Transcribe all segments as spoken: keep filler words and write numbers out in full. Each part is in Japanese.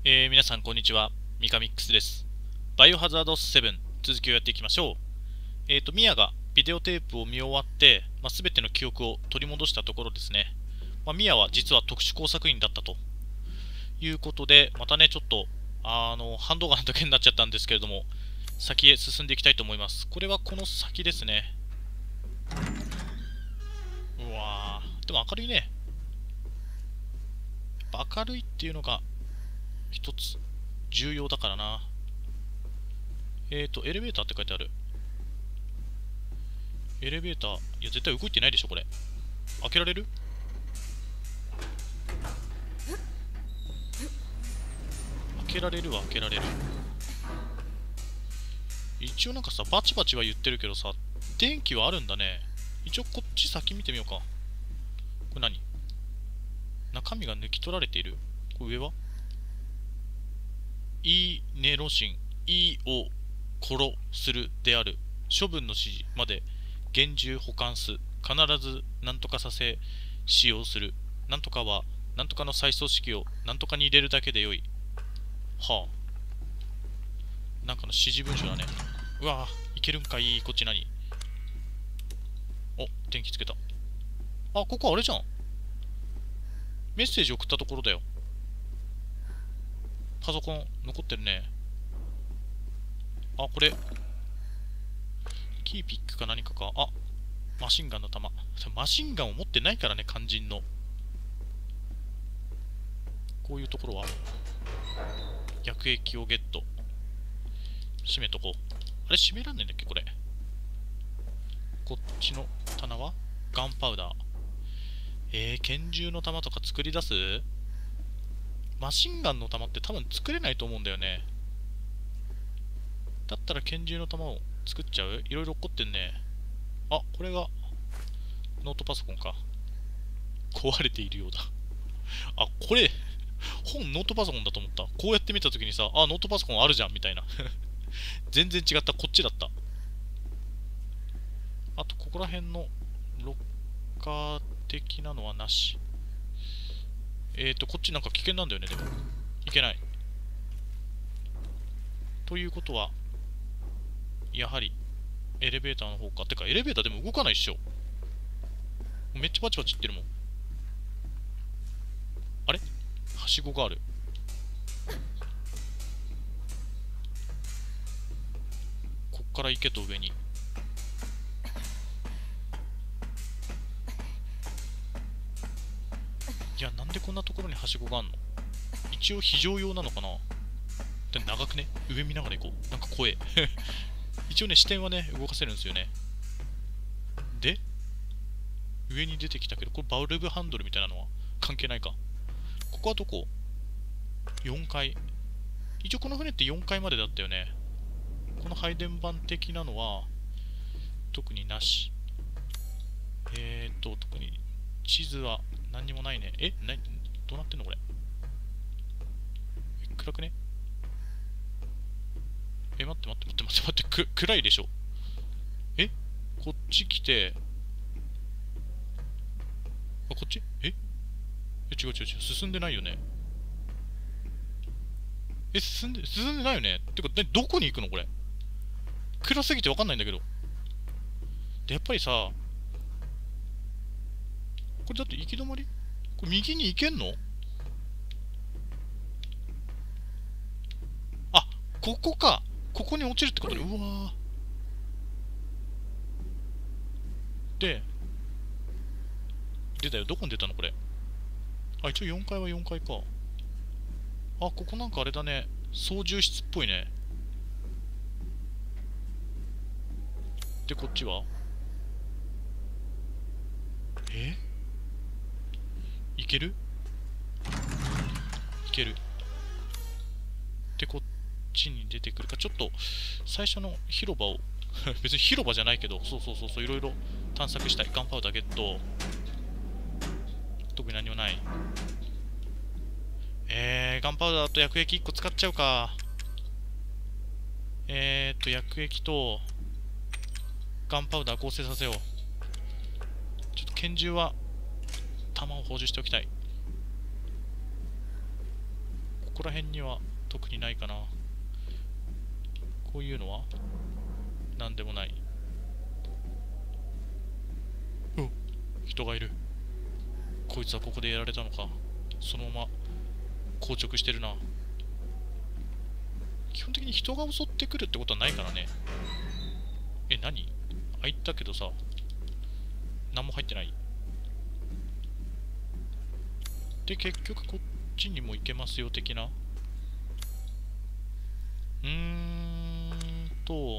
えー、皆さんこんにちは。ミカミックスです。バイオハザードセブン続きをやっていきましょう。えっ、ー、と、ミヤがビデオテープを見終わって、まあ、全ての記憶を取り戻したところですね。まあ、ミヤは実は特殊工作員だったということで、またね、ちょっと、あの、ハンドガンだけになっちゃったんですけれども、先へ進んでいきたいと思います。これはこの先ですね。うわー、でも明るいね。やっぱ明るいっていうのが一つ重要だからな。えっ、ー、と、エレベーターって書いてある。エレベーター、いや、絶対動いてないでしょ、これ。開けられる？開けられるは開けられる。一応なんかさ、バチバチは言ってるけどさ、電気はあるんだね。一応こっち先見てみようか。これ何？中身が抜き取られている。これ上は？イーネロシン、イを殺するである。処分の指示まで厳重保管す。必ず何とかさせ使用する。なんとかはなんとかの再組織をなんとかに入れるだけでよい。はあ。なんかの指示文書だね。うわぁ、いけるんかい。こっち何？お、電気つけた。あ、ここあれじゃん。メッセージ送ったところだよ。パソコン残ってるね。あ、これ、キーピックか何かか。あ、マシンガンの弾。マシンガンを持ってないからね、肝心の。こういうところは、薬液をゲット。閉めとこう。あれ、閉めらんないんだっけ、これ。こっちの棚はガンパウダー。えー、拳銃の弾とか作り出す？マシンガンの弾って多分作れないと思うんだよね。だったら拳銃の弾を作っちゃう？いろいろ起こってんね。あ、これがノートパソコンか。壊れているようだ。あ、これ、本ノートパソコンだと思った。こうやって見たときにさ、あ、ノートパソコンあるじゃんみたいな。全然違った。こっちだった。あと、ここら辺のロッカー的なのはなし。えーと、こっちなんか危険なんだよね、でも。いけない。ということは、やはり、エレベーターの方か。てか、エレベーターでも動かないっしょ。めっちゃバチバチいってるもん。あれ？はしごがある。こっから行けと上に。いや、なんでこんなところにはしごがあんの？一応非常用なのかな？で長くね？上見ながら行こう。なんか怖え。一応ね、視点はね、動かせるんですよね。で、上に出てきたけど、これバルブハンドルみたいなのは関係ないか。ここはどこ？ よん 階。一応この船ってよんかいまでだったよね。この配電盤的なのは、特になし。えーと、特に地図は何にもないね。えな、どうなってんのこれ。え、暗くね？え、待って待って待って待って待って、く、暗いでしょ。えこっち来て、あ、こっちええ、違う違う違う、進んでないよね。え、進んで、進んでないよね。てか、でどこに行くのこれ。暗すぎてわかんないんだけど。で、やっぱりさ、これだって行き止まり？これ右に行けんの？あ、ここか。ここに落ちるってことで、うわー。で、出たよ。どこに出たのこれ。あ、一応よんかいはよんかいか。あ、ここなんかあれだね。操縦室っぽいね。で、こっちはえいける？いける。で、こっちに出てくるか。ちょっと、最初の広場を別に広場じゃないけど、そうそうそうそう、いろいろ探索したい。ガンパウダーゲット。特に何もない。えー、ガンパウダーと薬液いっこ使っちゃうか。えーっと、薬液と、ガンパウダー合成させよう。ちょっと拳銃は、弾を補充しておきたい。ここら辺には特にないかな。こういうのはなんでもない。お、人がいる。こいつはここでやられたのか。そのまま硬直してるな。基本的に人が襲ってくるってことはないからね。え、何？開いたけどさ、何も入ってない。で、結局こっちにも行けますよ、的な。うーんと、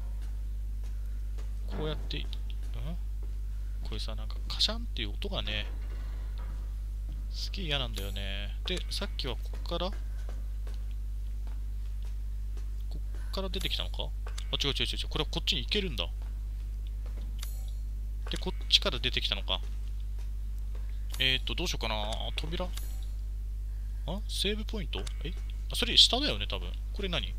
こうやって、ん？これさ、なんかカシャンっていう音がね、すげえ嫌なんだよね。で、さっきはこっから、こっから出てきたのか？あ、違う違う違う違う。これはこっちに行けるんだ。で、こっちから出てきたのか。えーと、どうしようかな。扉？あ、セーブポイント？え？あ、それ下だよね、多分。これ何？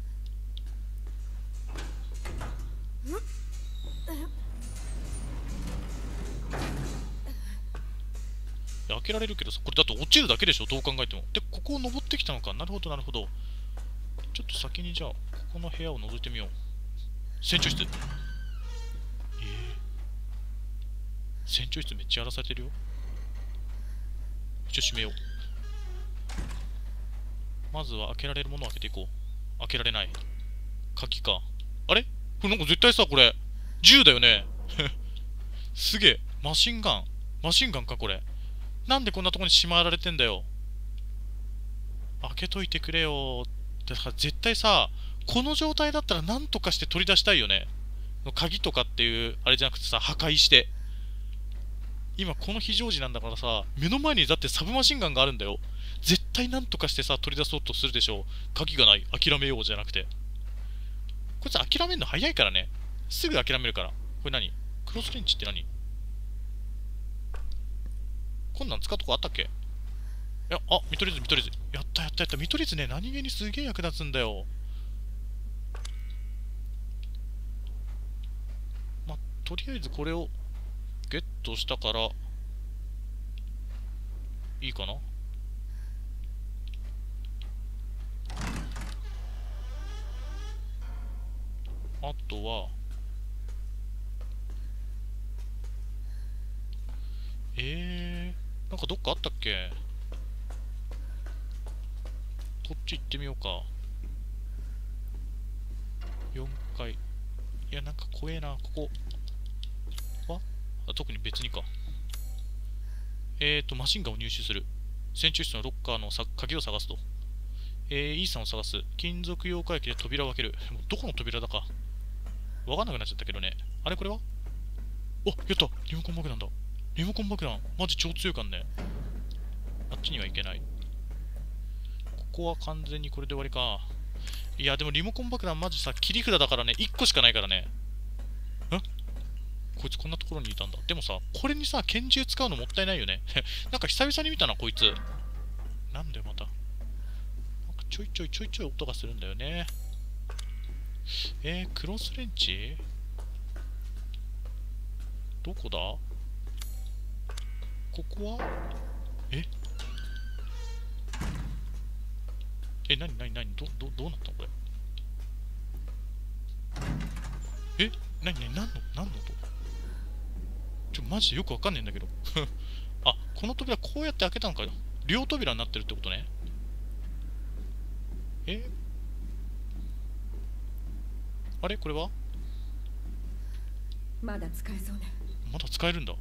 いや開けられるけどさ、これだって落ちるだけでしょ、どう考えても。で、ここを登ってきたのか。なるほど、なるほど。ちょっと先にじゃあ、ここの部屋を覗いてみよう。船長室。えー、船長室めっちゃ荒らされてるよ。一応閉めよう。まずは開けられるものを開けていこう。開けられない。鍵か。あれこれなんか絶対さ、これ、銃だよね。すげえ。マシンガン。マシンガンか、これ。なんでこんなとこにしまられてんだよ。開けといてくれよ。だから絶対さ、この状態だったら何とかして取り出したいよね。鍵とかっていう、あれじゃなくてさ、破壊して。今この非常時なんだからさ、目の前にだってサブマシンガンがあるんだよ。絶対何とかしてさ、取り出そうとするでしょう。鍵がない。諦めようじゃなくて。こいつ諦めるの早いからね。すぐ諦めるから。これ何？クロスレンチって何？こんなん使うとこあったっけ？いや、あ、見取り図、見取り図。やったやったやった。見取り図ね、何気にすげえ役立つんだよ。ま、とりあえずこれをゲットしたから、いいかな？あとは、えー、なんかどっかあったっけ？こっち行ってみようか。よんかい。いや、なんか怖えな、ここ。はあ、特に別にか。えーと、マシンガンを入手する。船長室のロッカーのさ鍵を探すと。えー、イーサンを探す。金属溶解器で扉を開ける。もうどこの扉だか。わかんなくなっちゃったけどね。あれこれは？お、やったリモコン爆弾だ。リモコン爆弾。マジ超強いかんね。あっちには行けない。ここは完全にこれで終わりか。いや、でもリモコン爆弾マジさ、切り札だからね、いっこしかないからね。ん？こいつこんなところにいたんだ。でもさ、これにさ、拳銃使うのもったいないよね。なんか久々に見たな、こいつ。なんだよ、また。なんかちょいちょいちょいちょい音がするんだよね。えー、クロスレンチ？どこだ？ここは？ええ、なになになにど、ど、どうなったのこれ。えなになになんのなんの音？ちょ、マジでよくわかんねえんだけど。あ、この扉こうやって開けたのかよ。両扉になってるってことね。えあれこれはまだ使えそうね。 まだ使えるんだ。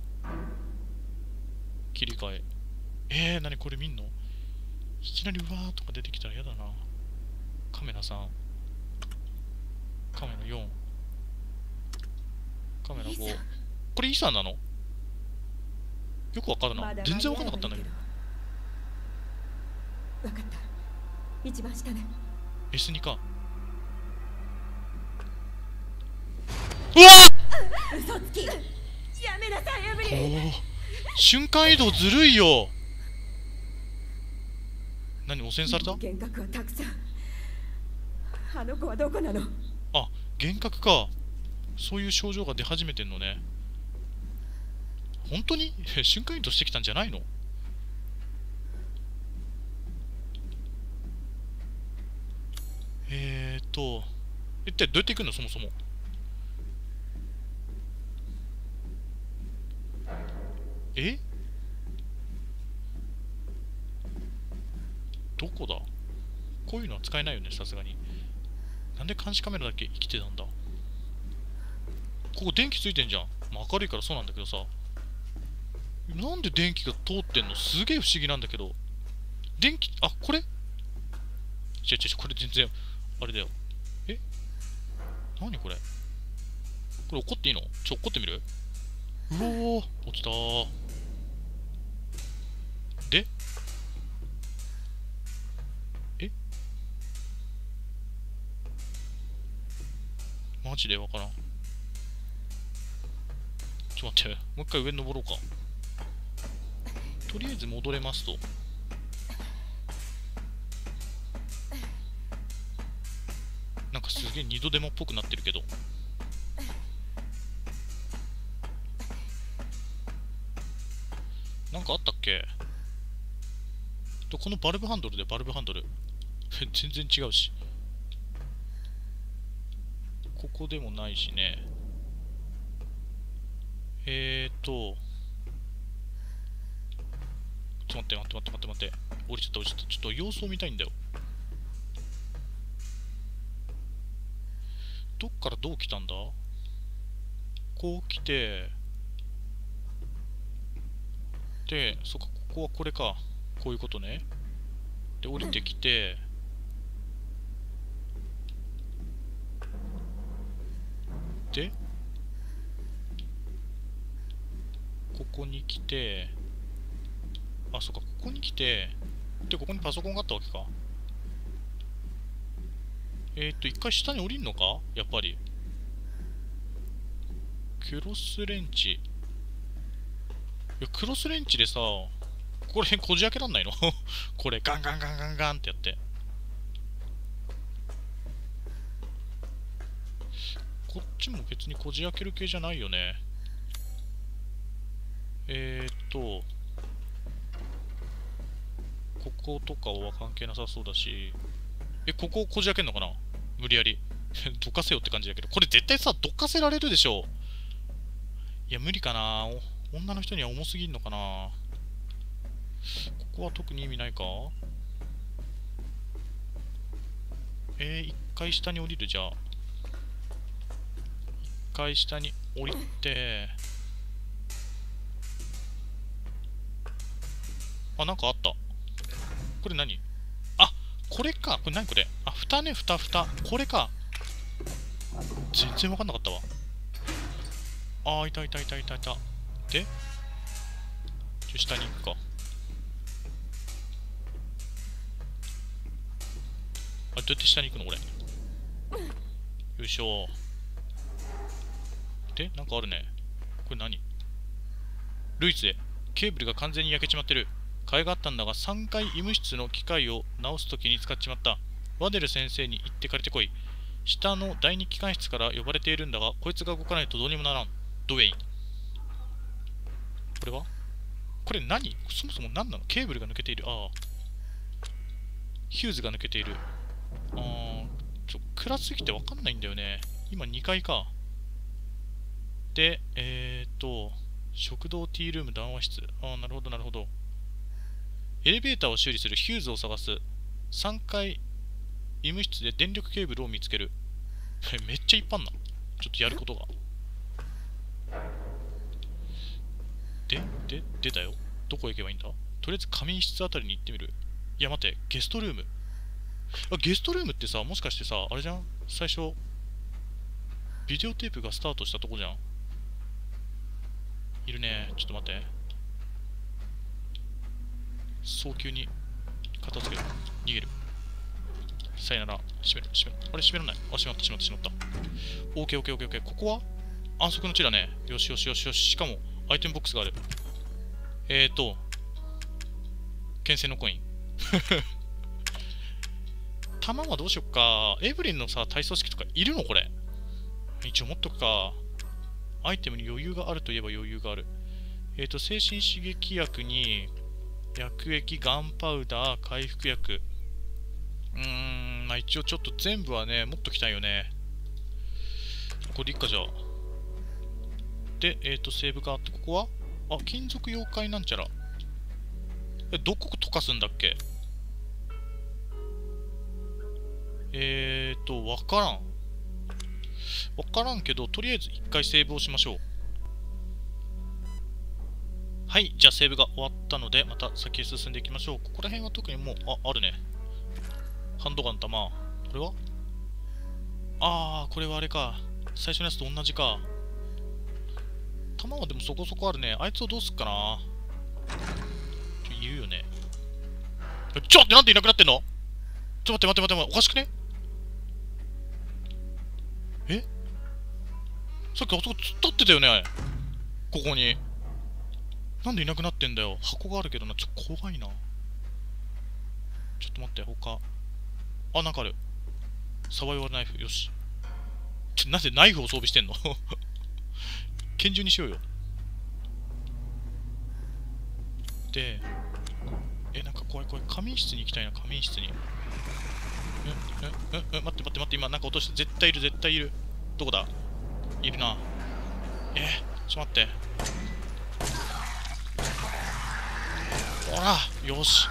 切り替え。えー、なにこれ見んの？いきなりうわーとか出てきたら嫌だな。カメラさん。カメラよん。カメラご。これイーサンなの？よくわかるな。 まだ全然わかんなかったんだけど。 わかった。一番下ね。 エスに か。うわっ！ 嘘つき。やめなさい、エブリー。 おー、瞬間移動ずるいよ。何、汚染された？ 幻覚はたくさん。あの子はどこなの？ あ、幻覚か。そういう症状が出始めてんのね。本当に瞬間移動してきたんじゃないの？ と、一体どうやって行くのそもそも。えどこだ。こういうのは使えないよね、さすがに。なんで監視カメラだけ生きてたんだ。ここ電気ついてんじゃん。まあ、明るいからそうなんだけどさ。なんで電気が通ってんの。すげえ不思議なんだけど。電気、あ、これ違う違う違う、これ全然、あれだよ。え何これ。これ怒っていいの。ちょ、怒ってみる。うおー、落ちたー。でえマジでわからん。ちょっと待って、もう一回上に登ろうか。とりあえず戻れますと。なんかすげえ二度手間っぽくなってるけど。なんかあったっけ。とこのバルブハンドルでバルブハンドル全然違うし、ここでもないしね。えーとちょっと待って待って待って待って待って、降りちゃった降りちゃった。ちょっと様子を見たいんだよ。どっからどう来たんだ。こう来て、で、そっか、ここはこれか。こういうことね。で、降りてきて、で、ここに来て、あ、そっか、ここに来て、で、ここにパソコンがあったわけか。えーっと、一回下に降りんのかやっぱり。クロスレンチ。いや、クロスレンチでさ、ここら辺こじ開けらんないのこれ、ガンガンガンガンガンってやって。こっちも別にこじ開ける系じゃないよね。えーっと、こことかは関係なさそうだし、え、ここをこじ開けんのかな無理やり。どかせよって感じだけど、これ絶対さ、どかせられるでしょ。いや、無理かな。女の人には重すぎんのかな。ここは特に意味ないか。えー、一回下に降りる。じゃあ一回下に降りて、あ、なんかあった。これ何。あ、これか。これ何これ。あ、蓋ね、蓋、蓋。これか。全然わかんなかったわ。あー、いたいたいたいたいた。で、ちょ、下に行くか。あ、どうやって下に行くのこれ。よいしょ。で、なんかあるね。これ何。ルイスで、ケーブルが完全に焼けちまってる。替えがあったんだが、さんかい医務室の機械を直すときに使っちまった。ワデル先生に行って借りてこい。下の第二機関室から呼ばれているんだが、こいつが動かないとどうにもならん。ドウェイン。これはこれ何。そもそも何なの。ケーブルが抜けている。ああ。ヒューズが抜けている。あー、ちょ、暗すぎてわかんないんだよね。今にかいか。で、えーと、食堂 T ルーム談話室。ああ、なるほどなるほど。エレベーターを修理する。ヒューズを探す。さんかい医務室で電力ケーブルを見つける。めっちゃ一般な。ちょっとやることが。で、で、出たよ。どこ行けばいいんだ。とりあえず仮眠室あたりに行ってみる。いや待って、ゲストルーム。あ、ゲストルームってさ、もしかしてさ、あれじゃん。最初、ビデオテープがスタートしたとこじゃん。いるね。ちょっと待って。早急に片付ける。逃げる。さよなら。閉める。閉める。あれ閉めらない。あ、閉まった、閉まった、閉まった。オーケーオーケーオーケーオーケー。ここは安息の地だね。よしよしよしよし。しかも、アイテムボックスがある。えーと、牽制のコイン。弾はどうしよっか。エブリンのさ、体操式とかいるのこれ。一応持っとくか。アイテムに余裕があるといえば余裕がある。えーと、精神刺激薬に、薬液、ガンパウダー、回復薬。うーん、 ん、まあ一応ちょっと全部はね、持っときたいよね。これでいっか、じゃあ。で、えっ、ー、と、セーブがあって、ここはあ、金属妖怪なんちゃら。え、どこ溶かすんだっけ？えーと、わからん。わからんけど、とりあえず一回セーブをしましょう。はい、じゃあセーブが終わったので、また先へ進んでいきましょう。ここら辺は特にもう、あ、あるね。ハンドガンの弾。これはあー、これはあれか。最初のやつと同じか。弾はでもそこそこあるね。あいつをどうすっかな。ちょ、いるよね。ちょっと待って、なんでいなくなってんの？ちょ、待って待って待って、おかしくね？え？さっきあそこ突っ立ってたよね。ここに。なんでいなくなってんだよ。箱があるけどな。ちょっと怖いな。ちょっと待って、他。あ、なんかある。サバイバルナイフ。よし。ちょ、なんでナイフを装備してんの？拳銃にしようよ。で、え、なんか怖い怖い。仮眠室に行きたいな、仮眠室に。え、え、え、え、待って待って待って、今なんか落として。絶対いる、絶対いる。どこだ？いるな。えー、ちょっと待って。ほら、よし。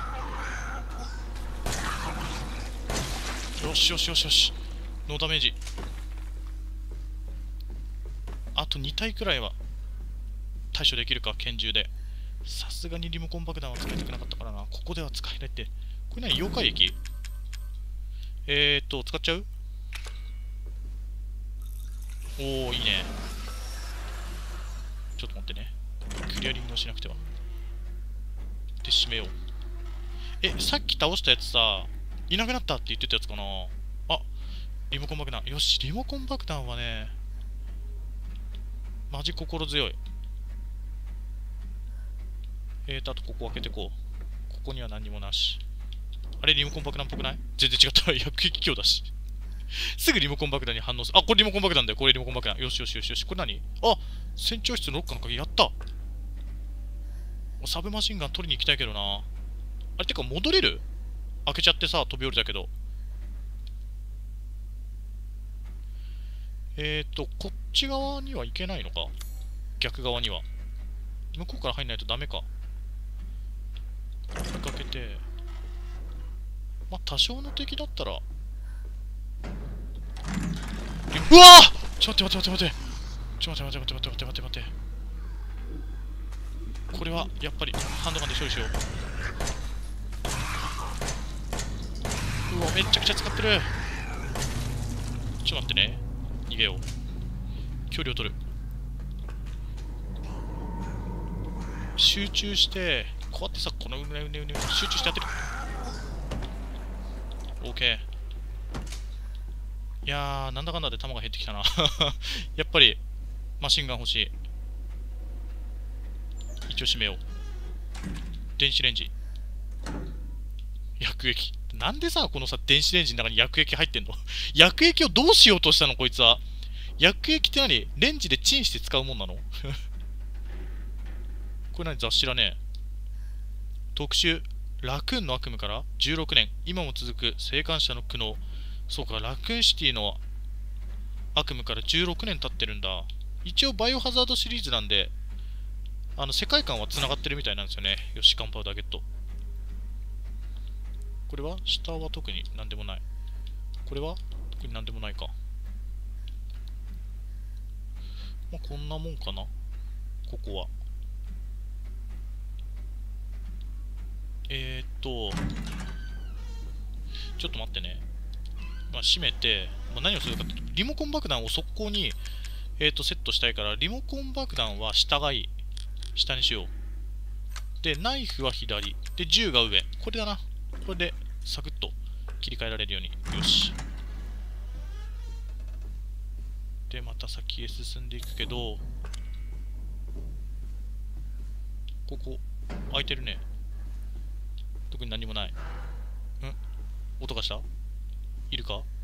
よしよしよしよし。ノーダメージ。あとに体くらいは対処できるか、拳銃で。さすがにリモコン爆弾は使いたくなかったからな。ここでは使えないって。これ何？妖怪液？えーっと、使っちゃう？おー、いいね。ちょっと待ってね。クリアリングをしなくては。で、閉めよう。え、さっき倒したやつさ、いなくなったって言ってたやつかな。あ、リモコン爆弾。よし、リモコン爆弾はね、マジ心強い。えーと、あとここ開けてこう。ここには何にもなし。あれ、リモコン爆弾っぽくない？全然違った。薬液強だし。すぐリモコン爆弾に反応する。あ、これリモコン爆弾だよ。これリモコン爆弾。よしよしよしよし。これ何？あ、船長室のロッカーの鍵やった。サブマシンガン取りに行きたいけどな。あれ、てか戻れる？開けちゃってさ、飛び降りたけど。えーと、こっち側には行けないのか？逆側には。向こうから入んないとダメか。かけて。まあ、多少の敵だったら。うわぁ！ちょっと待って待って待って待って。ちょっと待って待って待って待って待って待って。これはやっぱりハンドガンで処理しよう。うわ、めっちゃくちゃ使ってる。ちょっと待ってね。逃げよう。距離を取る。集中して、こうやってさ、このうねうねうね集中してやってる。OK。いやー、なんだかんだで弾が減ってきたな。やっぱり、マシンガン欲しい。一応閉めよう。電子レンジ。薬液。なんでさ、このさ、電子レンジの中に薬液入ってんの？薬液をどうしようとしたのこいつは。薬液って何？レンジでチンして使うもんなの？これ何？雑誌だね。特集。ラクーンの悪夢からじゅうろくねん。今も続く生還者の苦悩。そうか、ラクーンシティの悪夢からじゅうろくねん経ってるんだ。一応バイオハザードシリーズなんで、あの世界観は繋がってるみたいなんですよね。よし、ガンパウダーゲット。これは下は特になんでもない。これは特になんでもないか。まあ、こんなもんかな。ここは。えーっと、ちょっと待ってね。まあ、閉めて、まあ、何をするかって、リモコン爆弾を速攻に、えーっと、セットしたいから、リモコン爆弾は下がいい。下にしよう。で、ナイフは左。で、銃が上。これだな。これで、サクッと切り替えられるように。よし。で、また先へ進んでいくけど、ここ、開いてるね。特に何もない。ん？音がした？いるか？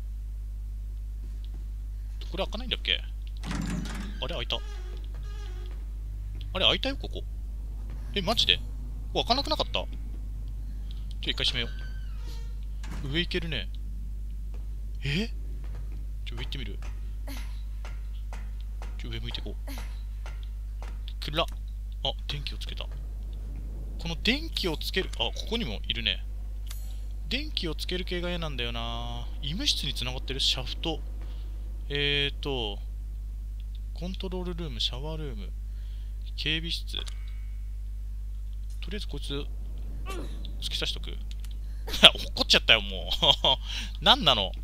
これ開かないんだっけ？あれ開いた。あれ開いたよ、ここ。え、マジで？開かなくなかった？ちょ、一回閉めよう。上行けるね。 えちょ、上行ってみる。ちょ、上向いていこう。暗っ。あ、電気をつけた。この電気をつける、あ、ここにもいるね。電気をつける系が嫌なんだよな。医務室につながってるシャフト。えーと、コントロールルーム、シャワールーム、警備室。とりあえずこいつ、突き刺しとく。怒っちゃったよ、もう。何なの。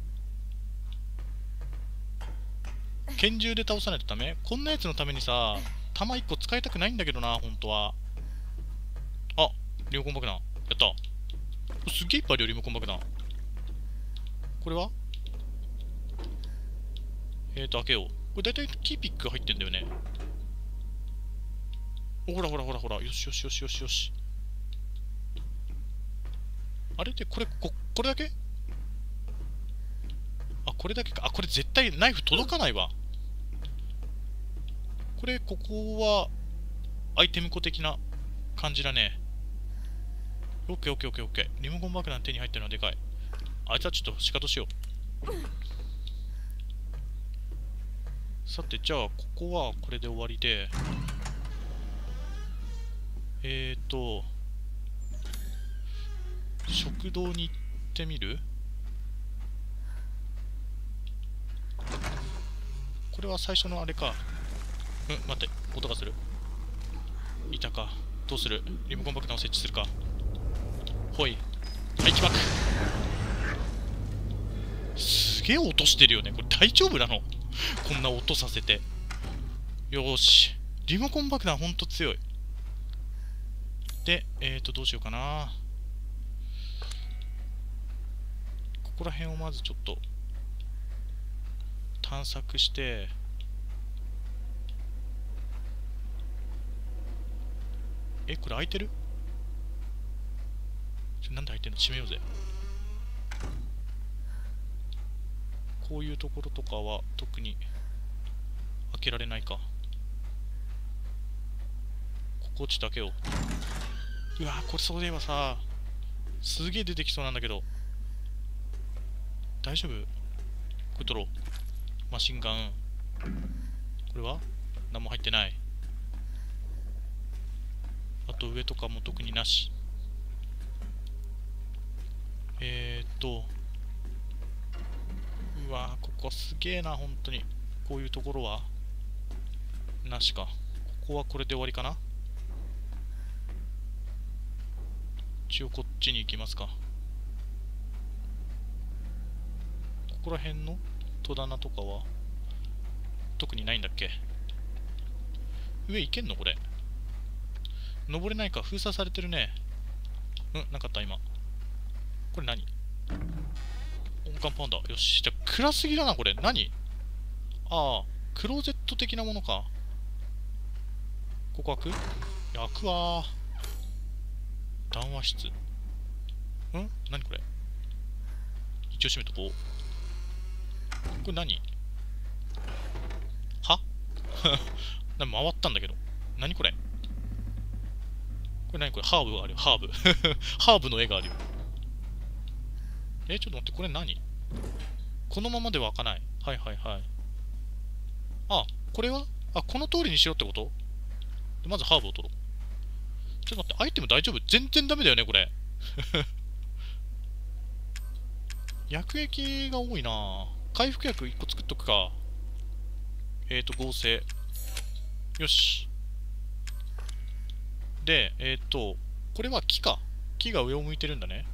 拳銃で倒さないとダメ。こんなやつのためにさ、弾いっこ使いたくないんだけどな、本当は。あ、リモコン爆弾。やった。すっげえいっぱいあるよ、リモコン爆弾。これはえーと、開けよう。これ大体キーピックが入ってんだよね。ほらほらほらほら。よしよしよしよしよし。あれで、これ、こ、これだけあ、これだけか。あ、これ絶対ナイフ届かないわ。これ、ここは、アイテム庫的な感じだね。オッケーオッケーオッケーオッケー。リモコン爆弾手に入ってるのはでかい。あいつはちょっと仕方しよう。さて、じゃあ、ここはこれで終わりで、えーと、食堂に行ってみる？これは最初のあれか。うん、待って、音がする。いたか。どうする？リモコン爆弾を設置するか。ほい。はい、起爆。すげえ音してるよね。これ大丈夫なの？こんな音させて。よーし。リモコン爆弾ほんと強い。で、えーと、どうしようかな。ここら辺をまずちょっと探索して、え、これ開いてる？ちょ、なんで開いてんの？閉めようぜ。こういうところとかは特に開けられないか。ここちょっと開けよう。うわー、これそういえばさ、すげえ出てきそうなんだけど。大丈夫？これ取ろう。マシンガン。これは何も入ってない。あと上とかも特になし。えーっと。うわー、ここすげえな、本当に。こういうところはなしか。ここはこれで終わりかな。一応こっちに行きますか。ここら辺の戸棚とかは特にないんだっけ？上行けんのこれ。登れないか。封鎖されてるね。うん、なかった今。これ何？音感パンダ。よし。じゃあ暗すぎだなこれ。何？ああ、クローゼット的なものか。ここ開く？いや、開くわー。談話室。ん？何これ？一応閉めとこう。これ何？はなんか回ったんだけど。何これ？これ何これ？ハーブがあるよ。ハーブ。ハーブの絵があるよ。え、ちょっと待って、これ何？このままでは開かない。はいはいはい。あ、これはあ、この通りにしろってこと？まずハーブを取ろう。ちょっと待って、アイテム大丈夫？全然ダメだよね、これ。薬液が多いな。回復薬いっこ作っとくか。えーと、合成。よし。で、えーと、これは木か。木が上を向いてるんだね。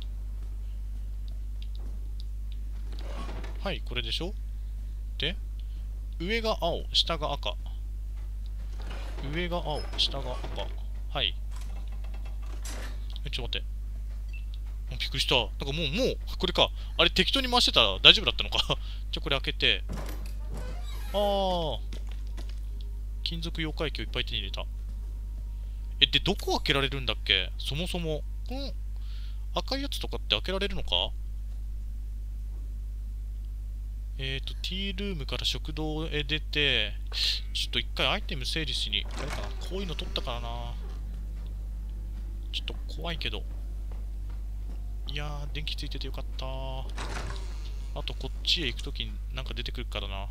はい、これでしょ？で、上が青、下が赤。上が青、下が赤。はい。え、ちょっと待って。びっくりした。なんかもう、もう、これか。あれ適当に回してたら大丈夫だったのか。じゃあこれ開けて。あー。金属溶解器をいっぱい手に入れた。え、で、どこ開けられるんだっけ？そもそも。この赤いやつとかって開けられるのか？えっと、ティールームから食堂へ出て、ちょっと一回アイテム整理しに、あれかな？こういうの取ったからな。ちょっと怖いけど。いやー、電気ついててよかったー。 あとこっちへ行くときになんか出てくるからな。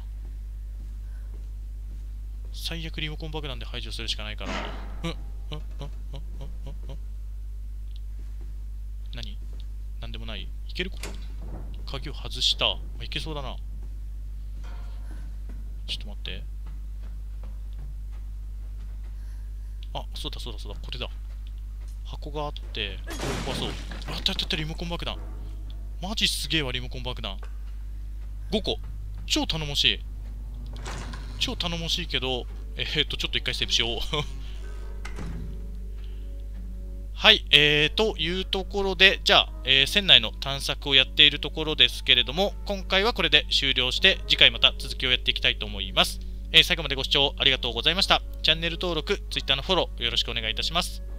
最悪リモコン爆弾で排除するしかないからな。うんうんうんうんうんうんうん。何なんでもない。いけること。鍵を外した。あ、いけそうだな。ちょっと待って。あ、そうだそうだそうだ、これだ。箱があって、これ壊そう。あったあったあった、リモコン爆弾。マジすげえわ、リモコン爆弾。ごこ。超頼もしい。超頼もしいけど、えー、っと、ちょっと一回セーブしよう。はい、えー、というところで、じゃあ、えー、船内の探索をやっているところですけれども、今回はこれで終了して、次回また続きをやっていきたいと思います。えー、最後までご視聴ありがとうございました。チャンネル登録、Twitter のフォローよろしくお願いいたします。